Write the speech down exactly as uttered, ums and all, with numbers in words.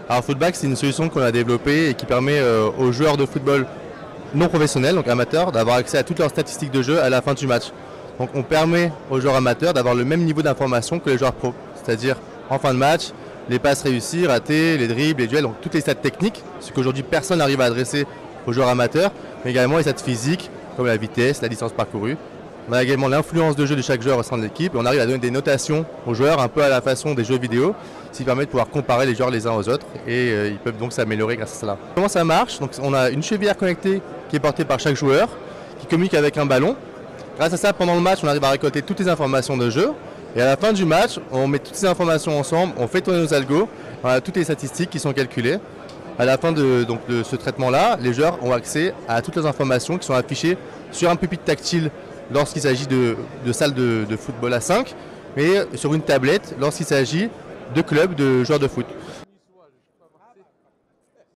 Alors Footback, c'est une solution qu'on a développée et qui permet euh, aux joueurs de football non professionnels, donc amateurs, d'avoir accès à toutes leurs statistiques de jeu à la fin du match. Donc on permet aux joueurs amateurs d'avoir le même niveau d'information que les joueurs pros, c'est-à-dire en fin de match, les passes réussies, ratées, les dribbles, les duels, donc toutes les stats techniques, ce qu'aujourd'hui personne n'arrive à adresser aux joueurs amateurs, mais également les stats physiques, comme la vitesse, la distance parcourue. On a également l'influence de jeu de chaque joueur au sein de l'équipe et on arrive à donner des notations aux joueurs un peu à la façon des jeux vidéo, ce qui permet de pouvoir comparer les joueurs les uns aux autres et euh, ils peuvent donc s'améliorer grâce à cela. Comment ça marche? Donc, on a une chevillère connectée qui est portée par chaque joueur, qui communique avec un ballon. Grâce à ça, pendant le match, on arrive à récolter toutes les informations de jeu et à la fin du match, on met toutes ces informations ensemble, on fait tourner nos algos, on a toutes les statistiques qui sont calculées. À la fin de, donc, de ce traitement-là, les joueurs ont accès à toutes les informations qui sont affichées sur un pupitre tactile lorsqu'il s'agit de, de salles de, de football à cinq, mais sur une tablette lorsqu'il s'agit de clubs de joueurs de foot.